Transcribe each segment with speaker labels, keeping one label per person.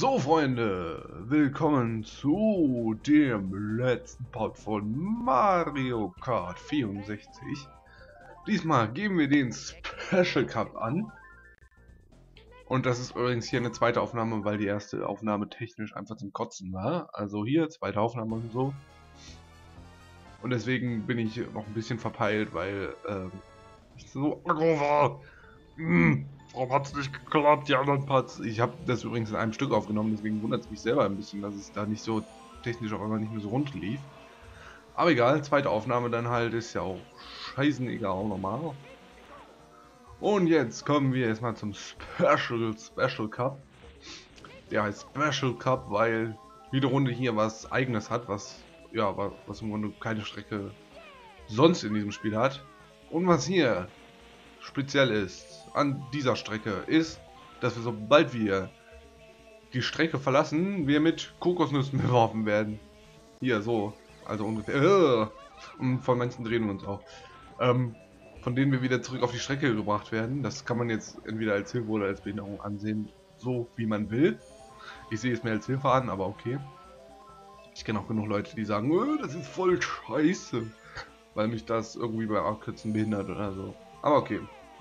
Speaker 1: So Freunde, willkommen zu dem letzten Part von Mario Kart 64. Diesmal geben wir den Special Cup an. Und das ist übrigens hier eine zweite Aufnahme, weil die erste Aufnahme technisch einfach zum Kotzen war. Also hier, zweite Aufnahme und so. Und deswegen bin ich noch ein bisschen verpeilt, weil ich so aggro war. Warum hat es nicht geklappt, die anderen Parts? Ich habe das übrigens in einem Stück aufgenommen, deswegen wundert es mich selber ein bisschen, dass es da nicht so technisch auf einmal nicht mehr so rund lief. Aber egal, zweite Aufnahme dann halt, ist ja auch scheißegal, normal. Und jetzt kommen wir erstmal zum Special Cup. Der heißt Special Cup, weil jede Runde hier was Eigenes hat, was im Grunde keine Strecke sonst in diesem Spiel hat. Und was hier speziell ist an dieser Strecke ist, dass wir, sobald wir die Strecke verlassen, wir mit Kokosnüssen beworfen werden. Hier so, also ungefähr. Und von manchen drehen wir uns auch. Von denen wir wieder zurück auf die Strecke gebracht werden. Das kann man jetzt entweder als Hilfe oder als Behinderung ansehen, so wie man will. Ich sehe es mir als Hilfe an, aber okay. Ich kenne auch genug Leute, die sagen, das ist voll scheiße, weil mich das irgendwie bei Abkürzen behindert oder so. Aber okay.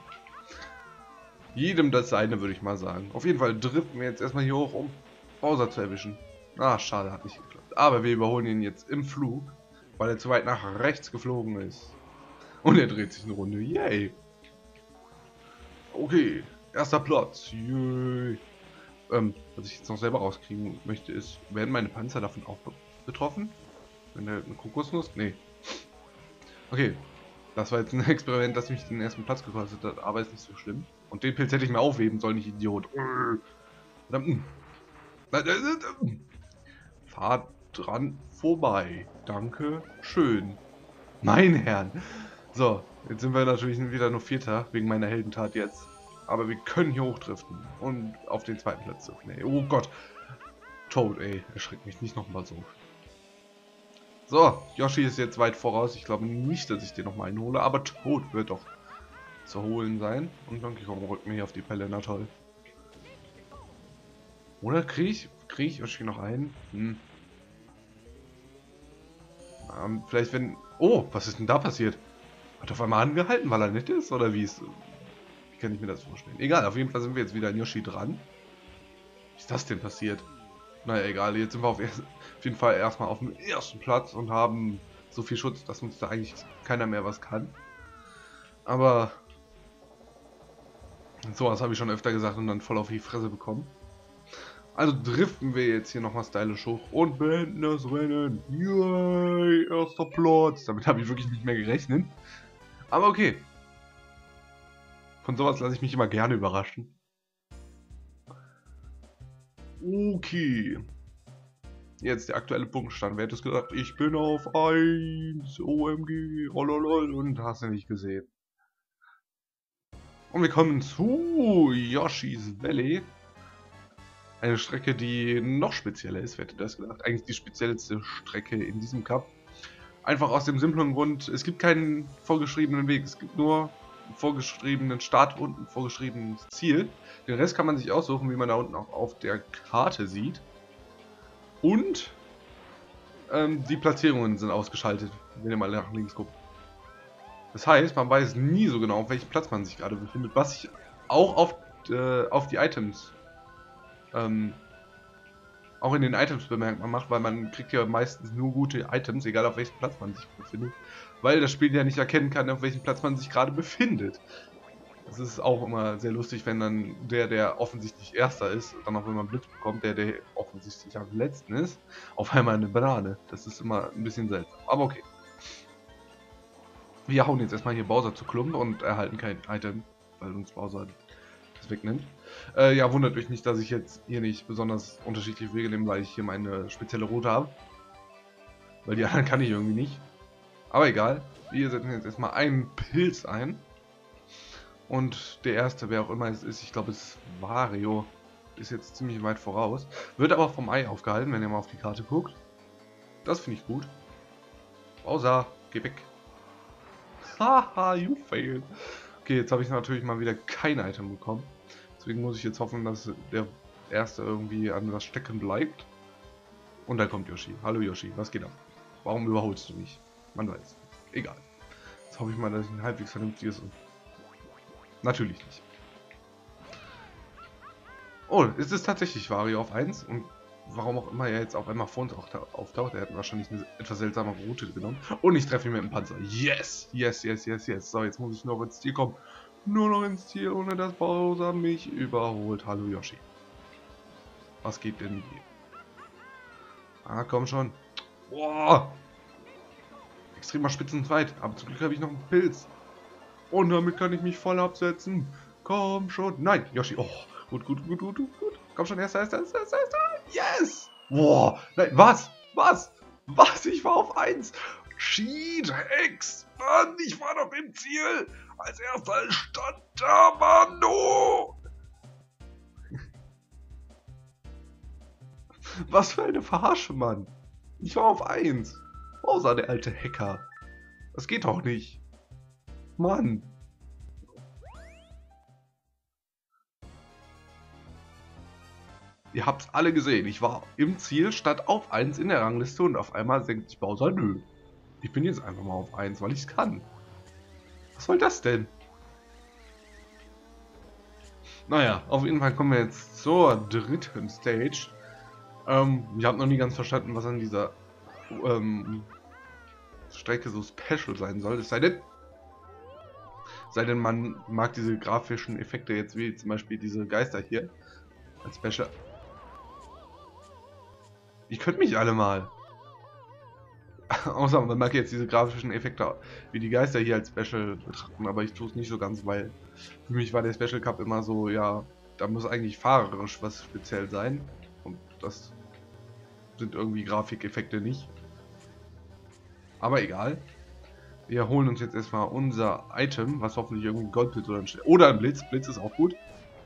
Speaker 1: Jedem das seine, würde ich mal sagen. Auf jeden Fall driften wir jetzt erstmal hier hoch, um Bowser zu erwischen. Ah, schade, hat nicht geklappt. Aber wir überholen ihn jetzt im Flug, weil er zu weit nach rechts geflogen ist. Und er dreht sich eine Runde. Yay! Okay, erster Platz. Yay! Was ich jetzt noch selber rauskriegen möchte, ist, werden meine Panzer davon auch betroffen? Wenn der eine Kokosnuss? Nee. Okay. Das war jetzt ein Experiment, das mich den ersten Platz gekostet hat, aber ist nicht so schlimm. Und den Pilz hätte ich mir aufheben sollen, nicht Idiot. Fahrt dran vorbei. Danke schön. Mein Herrn. So, jetzt sind wir natürlich wieder nur Vierter, wegen meiner Heldentat jetzt. Aber wir können hier hochdriften und auf den zweiten Platz suchen. Ey. Oh Gott. Toad, ey. Erschreckt mich nicht nochmal so. So, Yoshi ist jetzt weit voraus. Ich glaube nicht, dass ich den nochmal einhole, aber Toad wird doch zu holen sein. Und Donkey Kong rückt mir hier auf die Pelle, na toll. Oder krieg ich Yoshi noch ein? Vielleicht wenn... Oh, was ist denn da passiert? Hat er auf einmal angehalten, weil er nett ist? Oder wie ist... Wie kann ich mir das vorstellen? Egal, auf jeden Fall sind wir jetzt wieder an Yoshi dran. Wie ist das denn passiert? Naja, egal, jetzt sind wir auf jeden Fall erstmal auf dem ersten Platz und haben so viel Schutz, dass uns da eigentlich keiner mehr was kann. Aber sowas habe ich schon öfter gesagt und dann voll auf die Fresse bekommen. Also driften wir jetzt hier nochmal stylisch hoch und beenden das Rennen. Yay, erster Platz. Damit habe ich wirklich nicht mehr gerechnet. Aber okay. Von sowas lasse ich mich immer gerne überraschen. Okay. Jetzt der aktuelle Punktstand. Wer hätte es gesagt? Ich bin auf 1. OMG. Rololol. Und hast du nicht gesehen. Und wir kommen zu Yoshi's Valley. Eine Strecke, die noch spezieller ist. Wer hätte das gedacht? Eigentlich die speziellste Strecke in diesem Cup. Einfach aus dem simplen Grund, es gibt keinen vorgeschriebenen Weg. Es gibt nur einen vorgeschriebenen Start und ein vorgeschriebenes Ziel. Den Rest kann man sich aussuchen, wie man da unten auch auf der Karte sieht. Und die Platzierungen sind ausgeschaltet, wenn ihr mal nach links guckt. Das heißt, man weiß nie so genau, auf welchem Platz man sich gerade befindet, was sich auch auf die Items, auch in den Items bemerkbar macht, weil man kriegt ja meistens nur gute Items, egal auf welchem Platz man sich befindet, weil das Spiel ja nicht erkennen kann, auf welchem Platz man sich gerade befindet. Das ist auch immer sehr lustig, wenn dann der offensichtlich Erster ist, dann auch wenn man Blitz bekommt, der offensichtlich am letzten ist, auf einmal eine Banane. Das ist immer ein bisschen seltsam, aber okay. Wir hauen jetzt erstmal hier Bowser zu Klump und erhalten kein Item, weil uns Bowser das wegnimmt. Ja, wundert euch nicht, dass ich jetzt hier nicht besonders unterschiedliche Wege nehme, weil ich hier meine spezielle Route habe. Weil die anderen kann ich irgendwie nicht. Aber egal, wir setzen jetzt erstmal einen Pilz ein. Und der erste, wer auch immer es ist, ich glaube es ist Wario, ist jetzt ziemlich weit voraus. Wird aber vom Ei aufgehalten, wenn ihr mal auf die Karte guckt. Das finde ich gut. Bowser, geh weg. Haha, you failed. Okay, jetzt habe ich natürlich mal wieder kein Item bekommen. Deswegen muss ich jetzt hoffen, dass der Erste irgendwie an was stecken bleibt. Und dann kommt Yoshi. Hallo Yoshi, was geht ab? Warum überholst du mich? Man weiß. Egal. Jetzt hoffe ich mal, dass ich ein halbwegs vernünftiges und... Natürlich nicht. Oh, es ist tatsächlich Wario auf 1 und warum auch immer er jetzt auf einmal vor uns auftaucht. Er hat wahrscheinlich eine etwas seltsame Route genommen. Und ich treffe ihn mit dem Panzer. Yes! Yes, yes, yes, yes. So, jetzt muss ich noch ins Ziel kommen. Nur noch ins Ziel, ohne dass Bowser mich überholt. Hallo Yoshi. Was geht denn hier? Ah, komm schon. Boah! Extremer Spitzenfight. Aber zum Glück habe ich noch einen Pilz. Und damit kann ich mich voll absetzen. Komm schon. Nein, Yoshi. Oh, gut, gut, gut, gut, gut, gut. Komm schon, erster. Yes! Boah, nein, was? Was? Was? Ich war auf 1. Cheat, Hex. Mann, ich war doch im Ziel. Als erster stand da, Mano. Was für eine Verarsche, Mann. Ich war auf 1. Bowser, der alte Hacker. Das geht doch nicht. Mann. Ihr habt's alle gesehen. Ich war im Ziel, stand auf 1 in der Rangliste und auf einmal denkt sich Bowser, nö. Ich bin jetzt einfach mal auf 1, weil ich es kann. Was soll das denn? Naja, auf jeden Fall kommen wir jetzt zur dritten Stage. Ich habe noch nie ganz verstanden, was an dieser Strecke so special sein soll. Es sei denn, man mag diese grafischen Effekte jetzt, wie zum Beispiel diese Geister hier als Special. Ich könnte mich alle mal. Außer man mag jetzt diese grafischen Effekte wie die Geister hier als Special betrachten, aber ich tue es nicht so ganz, weil für mich war der Special Cup immer so, ja, da muss eigentlich fahrerisch was speziell sein. Und das sind irgendwie Grafikeffekte nicht. Aber egal. Wir holen uns jetzt erstmal unser Item, was hoffentlich irgendwie ein Goldpilz oder ein Blitz. Blitz ist auch gut.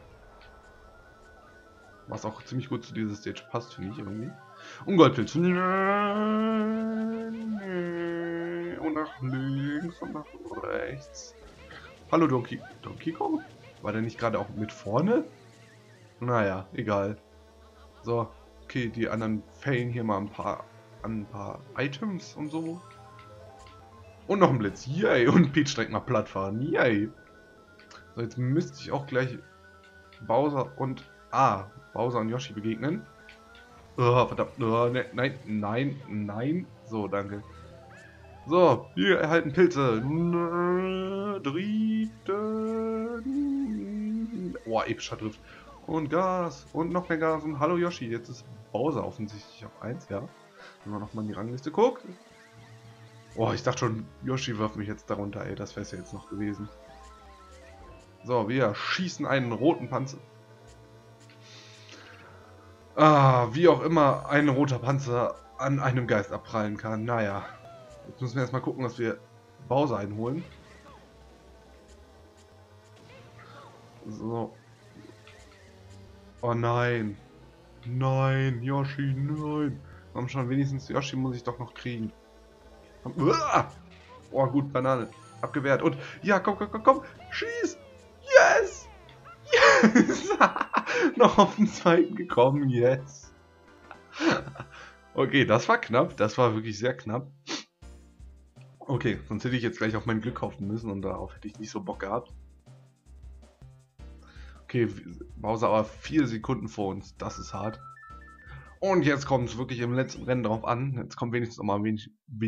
Speaker 1: Was auch ziemlich gut zu dieser Stage passt, finde ich irgendwie. Und Goldpilz. Und nach links und nach rechts. Hallo Donkey Kong? War der nicht gerade auch mit vorne? Naja, egal. So, okay, die anderen fällen hier mal ein paar Items und so. Und noch ein Blitz. Yay. Und Peach direkt mal platt fahren. Yay. So, jetzt müsste ich auch gleich Bowser und Yoshi begegnen. Oh, verdammt. Oh, ne, nein. So, danke. So, hier erhalten Pilze. Boah, epischer Drift. Und Gas. Und noch mehr Gas. Und hallo Yoshi. Jetzt ist Bowser offensichtlich auf 1, ja. Wenn man nochmal in die Rangliste guckt. Oh, ich dachte schon, Yoshi wirft mich jetzt darunter, ey. Das wäre es ja jetzt noch gewesen. So, wir schießen einen roten Panzer. Wie auch immer ein roter Panzer an einem Geist abprallen kann. Naja. Jetzt müssen wir erstmal gucken, dass wir Bowser einholen. So. Oh nein. Nein, Yoshi, nein. Komm schon, wenigstens Yoshi muss ich doch noch kriegen. Oh, gut, Banane. Abgewehrt. Und, ja, komm. Schieß. Yes. Yes. Noch auf den zweiten gekommen, yes. Okay, das war knapp. Das war wirklich sehr knapp. Okay, sonst hätte ich jetzt gleich auf mein Glück hoffen müssen und darauf hätte ich nicht so Bock gehabt. Okay, Bowser aber 4 Sekunden vor uns. Das ist hart. Und jetzt kommt es wirklich im letzten Rennen drauf an. Jetzt kommt wenigstens noch mal ein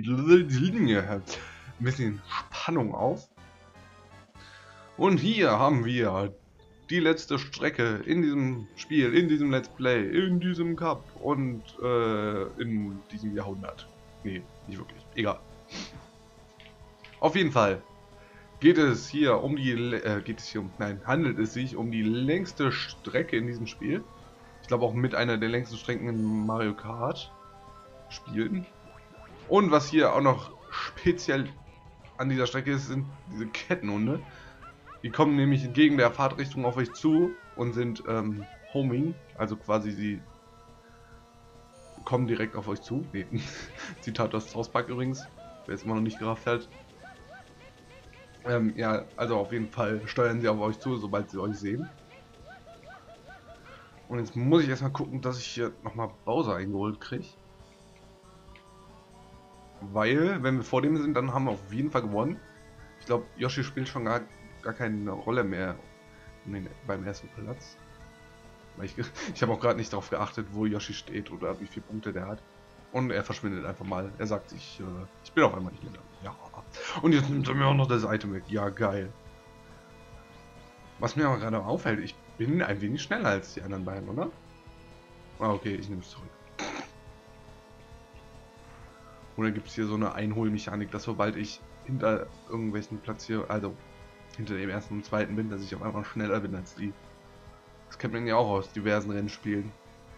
Speaker 1: bisschen Spannung auf. Und hier haben wir die letzte Strecke in diesem Spiel, in diesem Let's Play, in diesem Cup und in diesem Jahrhundert. Nee, nicht wirklich. Egal. Auf jeden Fall geht es hier um die, handelt es sich um die längste Strecke in diesem Spiel. Ich glaube auch mit einer der längsten Strecken in Mario Kart Spielen. Und was hier auch noch speziell an dieser Strecke ist, sind diese Kettenhunde. Die kommen nämlich entgegen der Fahrtrichtung auf euch zu und sind homing, also quasi sie kommen direkt auf euch zu. Nee. Zitat aus South Park übrigens, wer es immer noch nicht gerafft hat. Ja, also auf jeden Fall steuern sie auf euch zu, sobald sie euch sehen. Und jetzt muss ich erstmal gucken, dass ich hier nochmal Bowser eingeholt kriege. Weil, wenn wir vor dem sind, dann haben wir auf jeden Fall gewonnen. Ich glaube, Yoshi spielt schon gar keine Rolle mehr beim ersten Platz. Weil ich habe auch gerade nicht darauf geachtet, wo Yoshi steht oder wie viele Punkte der hat. Und er verschwindet einfach mal. Er sagt, ich bin auf einmal nicht mehr da. Ja. Und jetzt nimmt er mir auch noch das Item weg. Ja, geil. Was mir aber gerade auffällt, ich bin ein wenig schneller als die anderen beiden, oder? Ah, okay, ich nehme es zurück. Oder gibt es hier so eine Einholmechanik, dass sobald ich hinter irgendwelchen Platzierungen, also hinter dem ersten und zweiten bin, dass ich auf einmal schneller bin als die. Das kennt man ja auch aus diversen Rennspielen.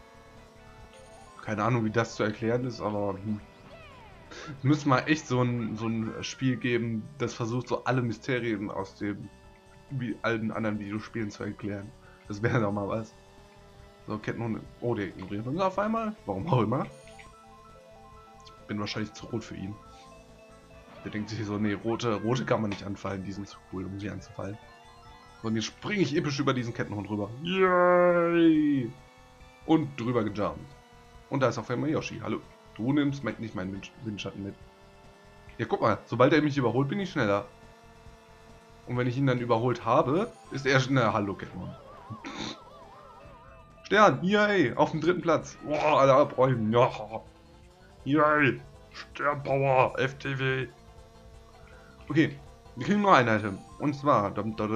Speaker 1: Keine Ahnung, wie das zu erklären ist, aber es müsste mal echt so ein Spiel geben, das versucht, so alle Mysterien aus dem wie allen anderen Videospielen zu erklären. Das wäre doch mal was. So, Kettenhunde. Oh, der ignoriert uns auf einmal. Warum auch immer. Ich bin wahrscheinlich zu rot für ihn. Der denkt sich so, nee, rote kann man nicht anfallen, die sind zu cool, um sie anzufallen. So, und jetzt springe ich episch über diesen Kettenhund rüber. Yay! Und drüber gejumpt. Und da ist auf einmal Yoshi. Hallo. Du nimmst nicht meinen Windschatten mit. Ja, guck mal, sobald er mich überholt, bin ich schneller. Und wenn ich ihn dann überholt habe, ist er schneller. Hallo, Kettenhund. Stern, yay, auf dem 3. Platz. Boah, alle abräumen. Ja. Yay, Sternpower, FTW. Okay, wir kriegen nur ein Item. Und zwar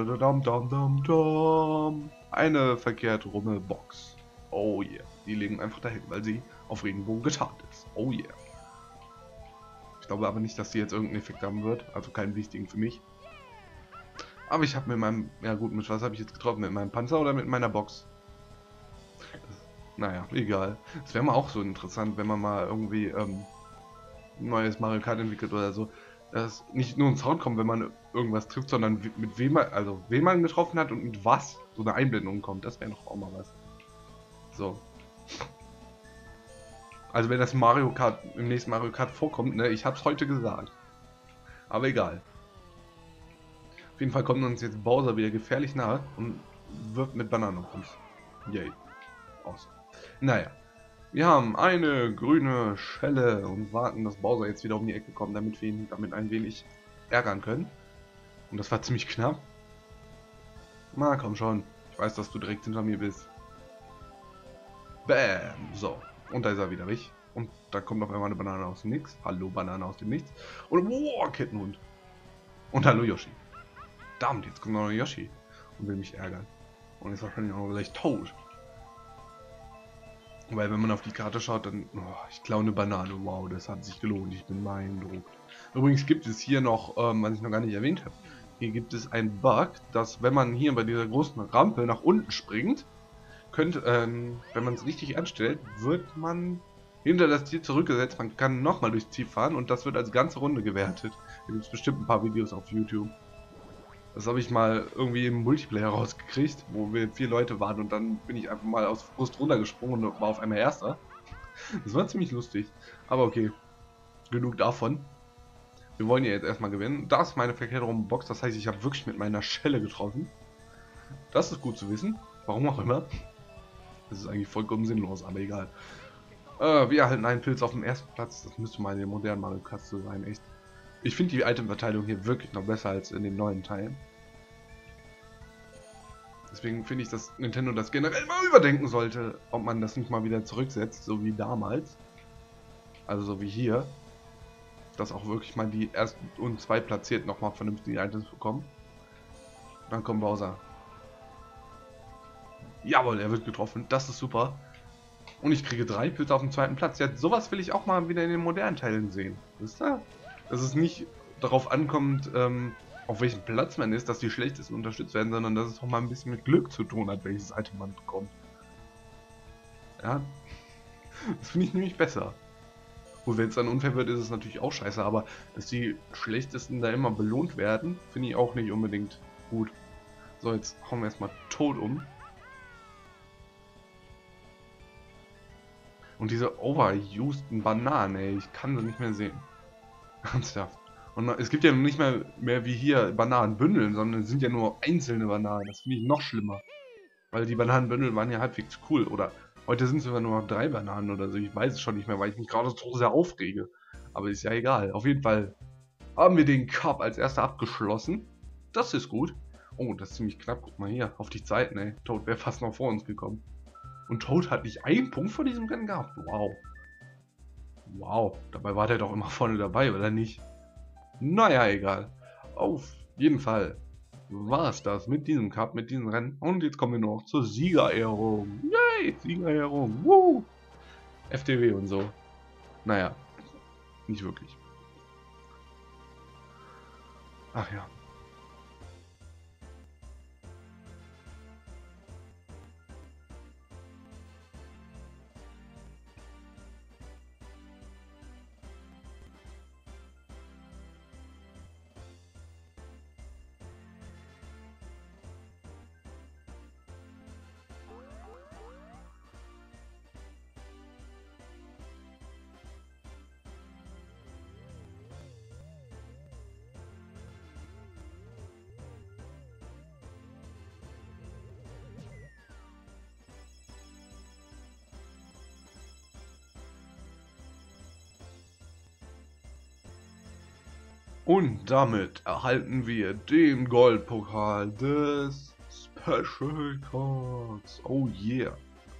Speaker 1: eine verkehrt rumme Box. Oh yeah. Die legen einfach dahin, weil sie auf Regenbogen getarnt ist. Oh yeah. Ich glaube aber nicht, dass sie jetzt irgendeinen Effekt haben wird. Also keinen wichtigen für mich. Aber ich habe mit meinem... Ja gut, mit was habe ich jetzt getroffen? Mit meinem Panzer oder mit meiner Box? Naja, egal. Es wäre mal auch so interessant, wenn man mal irgendwie ein neues Mario Kart entwickelt oder so. Dass nicht nur ein Sound kommt, wenn man irgendwas trifft, sondern mit wem man, also wen man getroffen hat und mit was so eine Einblendung kommt. Das wäre doch auch mal was. So. Also wenn das Mario Kart im nächsten Mario Kart vorkommt, ne, ich hab's heute gesagt. Aber egal. Auf jeden Fall kommt uns jetzt Bowser wieder gefährlich nahe und wirft mit Bananen auf uns. Yay. Aus. Naja. Wir haben eine grüne Schelle und warten, dass Bowser jetzt wieder um die Ecke kommt, damit wir ihn damit ein wenig ärgern können. Und das war ziemlich knapp. Na komm schon. Ich weiß, dass du direkt hinter mir bist. Bam. So. Und da ist er wieder weg. Und da kommt auf einmal eine Banane aus dem Nichts. Hallo, Banane aus dem Nichts. Und wow, Kettenhund. Und hallo, Yoshi. Verdammt, jetzt kommt noch Yoshi. Und will mich ärgern. Und ist wahrscheinlich auch gleich tot. Weil wenn man auf die Karte schaut, dann... Oh, ich klaue eine Banane. Wow, das hat sich gelohnt. Ich bin beeindruckt. Übrigens gibt es hier noch, was ich noch gar nicht erwähnt habe. Hier gibt es einen Bug, dass wenn man hier bei dieser großen Rampe nach unten springt, könnte, wenn man es richtig anstellt, wird man hinter das Ziel zurückgesetzt. Man kann nochmal durchs Ziel fahren und das wird als ganze Runde gewertet. Da gibt es bestimmt ein paar Videos auf YouTube. Das habe ich mal irgendwie im Multiplayer rausgekriegt, wo wir 4 Leute waren und dann bin ich einfach mal aus Frust runtergesprungen und war auf einmal Erster. Das war ziemlich lustig. Aber okay, genug davon. Wir wollen ja jetzt erstmal gewinnen. Das ist meine verkehrte Box, das heißt, ich habe wirklich mit meiner Schelle getroffen. Das ist gut zu wissen. Warum auch immer. Das ist eigentlich vollkommen sinnlos, aber egal. Wir erhalten einen Pilz auf dem ersten Platz. Das müsste mal in den modernen Mario Kart so sein, echt. Ich finde die Itemverteilung hier wirklich noch besser als in den neuen Teilen. Deswegen finde ich, dass Nintendo das generell mal überdenken sollte, ob man das nicht mal wieder zurücksetzt, so wie damals. Also so wie hier. Dass auch wirklich mal die ersten und zwei Platzierten nochmal vernünftige Items bekommen. Dann kommt Bowser. Jawohl, er wird getroffen. Das ist super. Und ich kriege 3 Pilze auf dem 2. Platz. Ja, sowas will ich auch mal wieder in den modernen Teilen sehen. Wisst ihr? Dass es nicht darauf ankommt, auf welchem Platz man ist, dass die schlechtesten unterstützt werden, sondern dass es auch mal ein bisschen mit Glück zu tun hat, welches Item man bekommt. Ja, das finde ich nämlich besser. Gut, wenn es dann unfair wird, ist es natürlich auch scheiße, aber dass die schlechtesten da immer belohnt werden, finde ich auch nicht unbedingt gut. So, jetzt hauen wir erstmal tot um. Und diese overuseden Bananen, ey, ich kann sie nicht mehr sehen. Ernsthaft. Und es gibt ja nicht mehr wie hier Bananenbündeln, sondern es sind ja nur einzelne Bananen. Das finde ich noch schlimmer. Weil die Bananenbündel waren ja halbwegs cool. Oder heute sind es sogar nur noch 3 Bananen oder so. Ich weiß es schon nicht mehr, weil ich mich gerade so sehr aufrege. Aber ist ja egal. Auf jeden Fall haben wir den Cup als erster abgeschlossen. Das ist gut. Oh, das ist ziemlich knapp. Guck mal hier, auf die Zeiten, ey. Toad wäre fast noch vor uns gekommen. Und Toad hat nicht einen Punkt vor diesem Rennen gehabt. Wow. Wow. Dabei war der doch immer vorne dabei, oder nicht? Naja, egal. Auf jeden Fall war es das mit diesem Cup, mit diesem Rennen. Und jetzt kommen wir noch zur Siegerehrung. Yay, Siegerehrung. Woo. FTW und so. Naja, nicht wirklich. Ach ja. Und damit erhalten wir den Goldpokal des Special Cards. Oh yeah.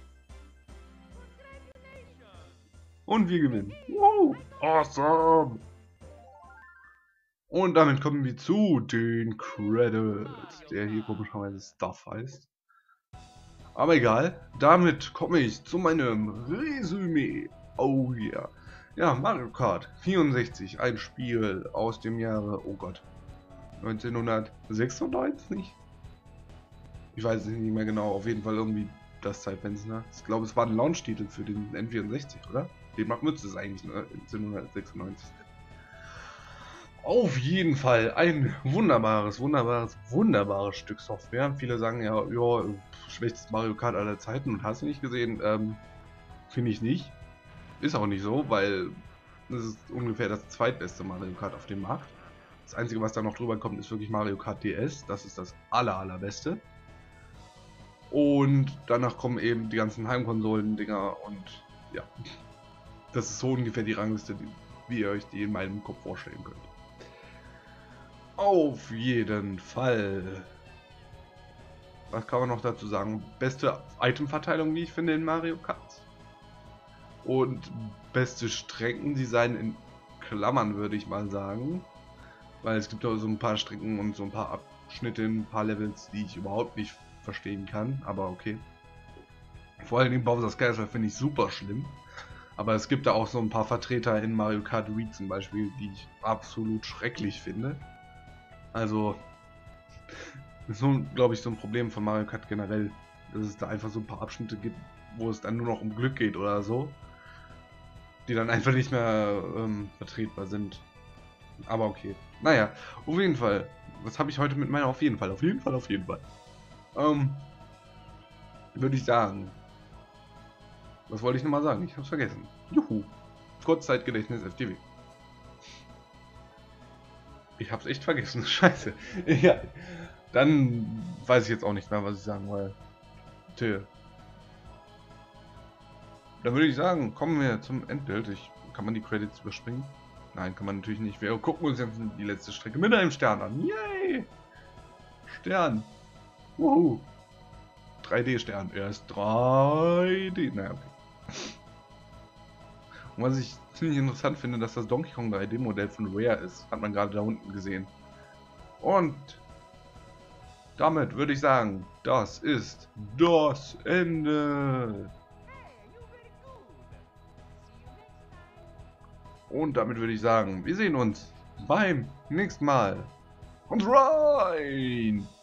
Speaker 1: Und wir gewinnen. Wow, awesome. Und damit kommen wir zu den Credits, der hier komischerweise Stuff heißt. Aber egal, damit komme ich zu meinem Resümee. Oh yeah. Ja, Mario Kart 64, ein Spiel aus dem Jahre, oh Gott, 1996? Ich weiß es nicht mehr genau, auf jeden Fall irgendwie das Zeitfenster. Ich glaube, es war ein Launch-Titel für den N64, oder? Demnach müsste es eigentlich 1996 sein. Auf jeden Fall ein wunderbares Stück Software. Viele sagen ja, schwächstes Mario Kart aller Zeiten und hast du nicht gesehen, finde ich nicht. Ist auch nicht so, weil es ist ungefähr das zweitbeste Mario Kart auf dem Markt. Das einzige, was da noch drüber kommt, ist wirklich Mario Kart DS. Das ist das allerbeste. Und danach kommen eben die ganzen Heimkonsolen-Dinger und ja. Das ist so ungefähr die Rangliste, wie ihr euch die in meinem Kopf vorstellen könnt. Auf jeden Fall. Was kann man noch dazu sagen? Beste Itemverteilung, wie ich finde, in Mario Kart. Und beste Streckendesign in Klammern, würde ich mal sagen. Weil es gibt auch so ein paar Strecken und so ein paar Abschnitte, ein paar Levels, die ich überhaupt nicht verstehen kann. Aber okay. Vor allem den Bowser's Castle finde ich super schlimm. Aber es gibt da auch so ein paar Vertreter in Mario Kart Wii zum Beispiel, die ich absolut schrecklich finde. Also, das ist so, glaube ich, so ein Problem von Mario Kart generell, dass es da einfach so ein paar Abschnitte gibt, wo es dann nur noch um Glück geht oder so, die dann einfach nicht mehr vertretbar sind. Aber okay. Naja, auf jeden Fall. Was habe ich heute mit meiner auf jeden Fall? Würde ich sagen. Was wollte ich nochmal sagen? Ich hab's vergessen. Juhu. Kurzzeitgedächtnis FTW. Ich hab's echt vergessen. Scheiße. Ja. Dann weiß ich jetzt auch nicht mehr, was ich sagen wollte. Dann würde ich sagen, kommen wir zum Endbild. Kann man die Credits überspringen? Nein, kann man natürlich nicht. Wir gucken uns jetzt die letzte Strecke mit einem Stern an. Yay! Stern. Wuhu. 3D-Stern. Er ist 3D. Naja, okay. Und was ich ziemlich interessant finde, dass das Donkey Kong 3D-Modell von Rare ist. Hat man gerade da unten gesehen. Und damit würde ich sagen, das ist das Ende. Und damit würde ich sagen, wir sehen uns beim nächsten Mal. Und rein!